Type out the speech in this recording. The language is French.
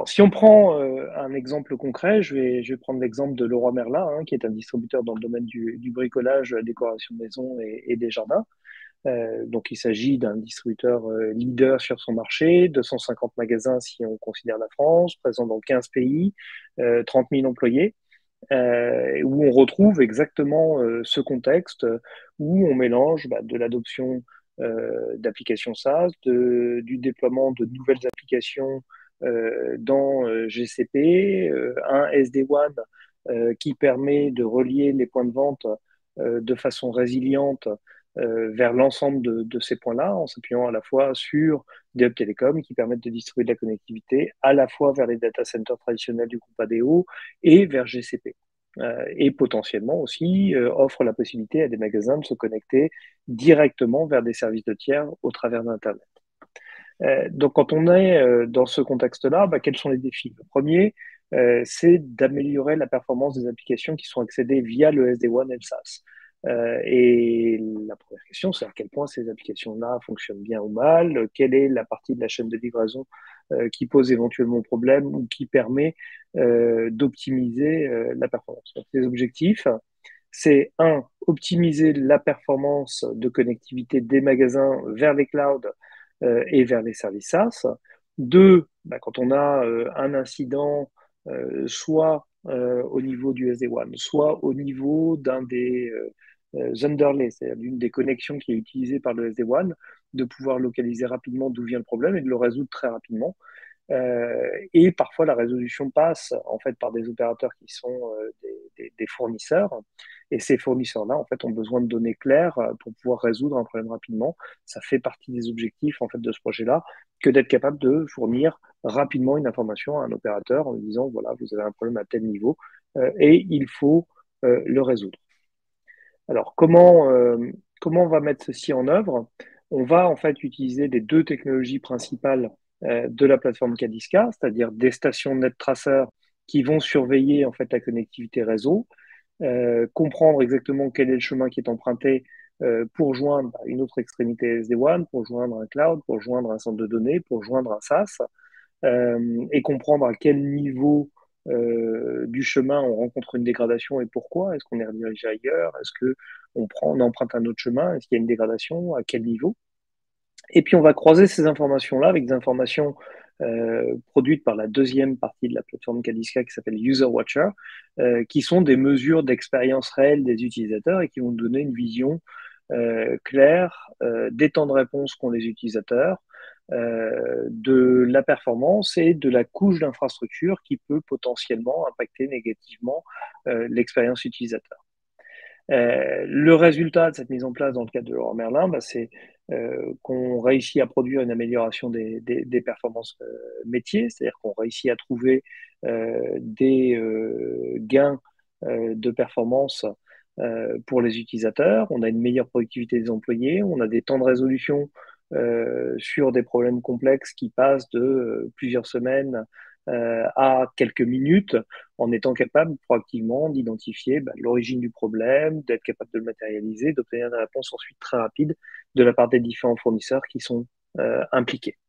Alors, si on prend un exemple concret, je vais prendre l'exemple de Leroy Merlin, hein, qui est un distributeur dans le domaine du bricolage, décoration de maison et des jardins. Donc, il s'agit d'un distributeur leader sur son marché, 250 magasins si on considère la France, présent dans 15 pays, 30 000 employés, où on retrouve exactement ce contexte où on mélange de l'adoption d'applications SaaS, du déploiement de nouvelles applications dans GCP, un SD-WAN qui permet de relier les points de vente de façon résiliente vers l'ensemble de ces points-là, en s'appuyant à la fois sur des hubs télécoms qui permettent de distribuer de la connectivité à la fois vers les data centers traditionnels du groupe ADO et vers GCP. Et potentiellement aussi offre la possibilité à des magasins de se connecter directement vers des services de tiers au travers d'Internet. Donc, quand on est dans ce contexte-là, quels sont les défis? Le premier, c'est d'améliorer la performance des applications qui sont accédées via le SD-WAN et le SaaS. Et la première question, c'est à quel point ces applications-là fonctionnent bien ou mal, quelle est la partie de la chaîne de livraison qui pose éventuellement problème ou qui permet d'optimiser la performance. Donc, les objectifs, c'est un, optimiser la performance de connectivité des magasins vers les clouds et vers les services SaaS. Deux, quand on a un incident, soit au niveau du SD-WAN, soit au niveau d'un des underlays, c'est-à-dire d'une des connexions qui est utilisée par le SD-WAN, de pouvoir localiser rapidement d'où vient le problème et de le résoudre très rapidement. Et parfois, la résolution passe en fait par des opérateurs qui sont des fournisseurs. Et ces fournisseurs-là, en fait, ont besoin de données claires pour pouvoir résoudre un problème rapidement. Ça fait partie des objectifs en fait de ce projet-là, que d'être capable de fournir rapidement une information à un opérateur en lui disant voilà, vous avez un problème à tel niveau et il faut le résoudre. Alors, comment on va mettre ceci en œuvre? On va en fait utiliser les deux technologies principales de la plateforme Kadiska, c'est-à-dire des stations NetTracer qui vont surveiller en fait la connectivité réseau, comprendre exactement quel est le chemin qui est emprunté pour joindre une autre extrémité SD-WAN, pour joindre un cloud, pour joindre un centre de données, pour joindre un SaaS, et comprendre à quel niveau du chemin on rencontre une dégradation et pourquoi. Est-ce qu'on est redirigé ailleurs? Est-ce que on emprunte un autre chemin? Est-ce qu'il y a une dégradation? À quel niveau? Et puis on va croiser ces informations-là avec des informations produites par la deuxième partie de la plateforme Kadiska qui s'appelle User Watcher, qui sont des mesures d'expérience réelle des utilisateurs et qui vont donner une vision claire des temps de réponse qu'ont les utilisateurs, de la performance et de la couche d'infrastructure qui peut potentiellement impacter négativement l'expérience utilisateur. Le résultat de cette mise en place dans le cadre de Leroy Merlin, c'est qu'on réussit à produire une amélioration des performances métiers, c'est-à-dire qu'on réussit à trouver des gains de performance pour les utilisateurs, on a une meilleure productivité des employés, on a des temps de résolution sur des problèmes complexes qui passent de plusieurs semaines à quelques minutes, en étant capable proactivement d'identifier l'origine du problème, d'être capable de le matérialiser, d'obtenir des réponses ensuite très rapides de la part des différents fournisseurs qui sont impliqués.